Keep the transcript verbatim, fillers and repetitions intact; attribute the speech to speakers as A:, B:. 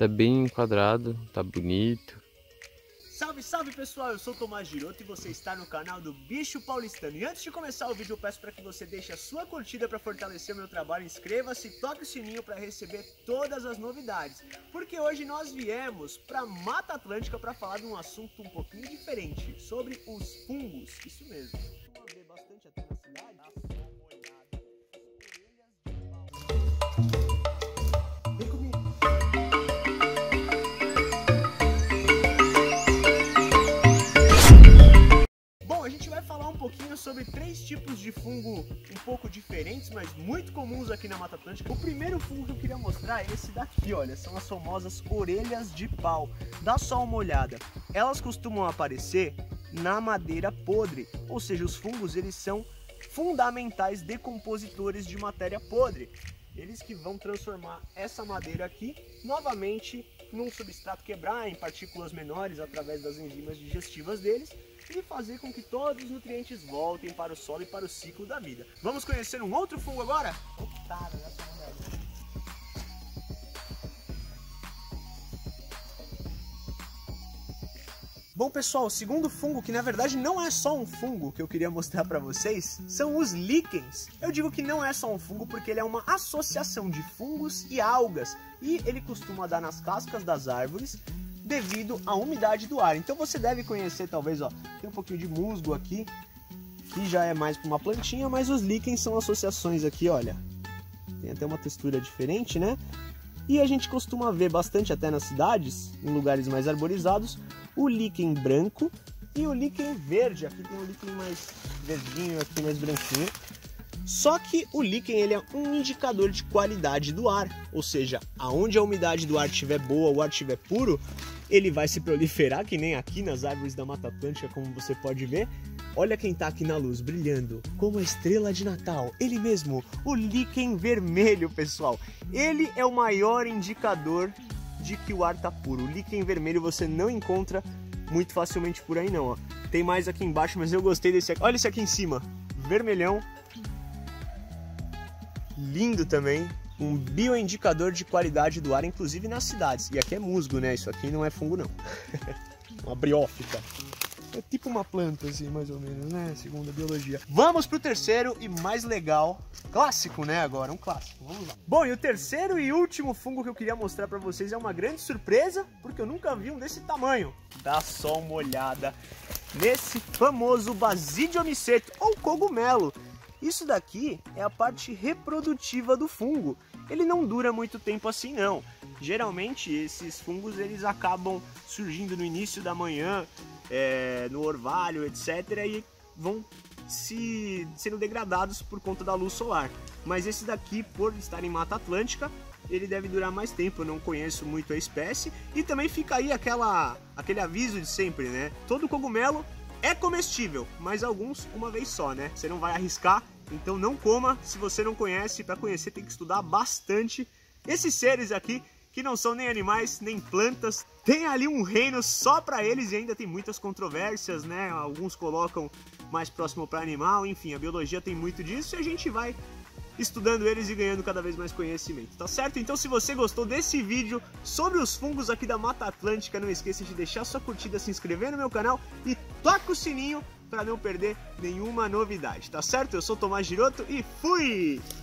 A: Tá bem enquadrado, tá bonito.
B: Salve, salve pessoal, eu sou o Tomás Giroto e você está no canal do Bicho Paulistano. E antes de começar o vídeo eu peço para que você deixe a sua curtida para fortalecer o meu trabalho, inscreva-se e toque o sininho para receber todas as novidades. Porque hoje nós viemos para Mata Atlântica para falar de um assunto um pouquinho diferente, sobre os fungos, isso mesmo. Vamos ver bastante até na cidade. Dá só uma olhada. Orelhas de pau. Vem comigo. Bom, a gente vai falar um pouquinho sobre três tipos de fungo um pouco diferentes, mas muito comuns aqui na Mata Atlântica. O primeiro fungo que eu queria mostrar é esse daqui, olha, são as famosas orelhas de pau. Dá só uma olhada. Elas costumam aparecer na madeira podre, ou seja, os fungos eles são fundamentais decompositores de matéria podre. Eles que vão transformar essa madeira aqui novamente num substrato, quebrar em partículas menores através das enzimas digestivas deles e fazer com que todos os nutrientes voltem para o solo e para o ciclo da vida. Vamos conhecer um outro fungo agora? Otário, essa mulher. Bom pessoal, o segundo fungo, que na verdade não é só um fungo que eu queria mostrar para vocês, são os líquens. Eu digo que não é só um fungo porque ele é uma associação de fungos e algas e ele costuma dar nas cascas das árvores devido à umidade do ar. Então você deve conhecer talvez, ó, tem um pouquinho de musgo aqui, que já é mais para uma plantinha, mas os líquens são associações aqui, olha. Tem até uma textura diferente, né? E a gente costuma ver bastante até nas cidades, em lugares mais arborizados, o líquen branco e o líquen verde. Aqui tem um líquen mais verdinho, aqui mais branquinho. Só que o líquen ele é um indicador de qualidade do ar, ou seja, aonde a umidade do ar estiver boa, o ar estiver puro, ele vai se proliferar, que nem aqui nas árvores da Mata Atlântica, como você pode ver. Olha quem tá aqui na luz, brilhando, como a estrela de Natal, ele mesmo, o líquen vermelho, pessoal. Ele é o maior indicador de que o ar tá puro. O líquen vermelho você não encontra muito facilmente por aí não, ó. Tem mais aqui embaixo, mas eu gostei desse aqui. Olha esse aqui em cima, vermelhão. Lindo também, um bioindicador de qualidade do ar, inclusive nas cidades. E aqui é musgo, né? Isso aqui não é fungo, não. Uma briófita. É tipo uma planta, assim, mais ou menos, né? Segundo a biologia. Vamos pro terceiro e mais legal. Clássico, né? Agora, um clássico. Vamos lá. Bom, e o terceiro e último fungo que eu queria mostrar pra vocês é uma grande surpresa, porque eu nunca vi um desse tamanho. Dá só uma olhada nesse famoso Basidium miceto, ou cogumelo. Isso daqui é a parte reprodutiva do fungo. Ele não dura muito tempo assim não. Geralmente esses fungos eles acabam surgindo no início da manhã, é, no orvalho, etcétera. E vão se sendo degradados por conta da luz solar. Mas esse daqui, por estar em Mata Atlântica, ele deve durar mais tempo. Eu não conheço muito a espécie. E também fica aí aquela, aquele aviso de sempre, né? Todo cogumelo é comestível, mas alguns uma vez só, né? Você não vai arriscar, então não coma se você não conhece. Para conhecer tem que estudar bastante esses seres aqui, que não são nem animais, nem plantas. Tem ali um reino só para eles e ainda tem muitas controvérsias, né? Alguns colocam mais próximo para animal, enfim, a biologia tem muito disso e a gente vai estudando eles e ganhando cada vez mais conhecimento, tá certo? Então se você gostou desse vídeo sobre os fungos aqui da Mata Atlântica, não esqueça de deixar sua curtida, se inscrever no meu canal e toca o sininho para não perder nenhuma novidade, tá certo? Eu sou o Tomás Giroto e fui!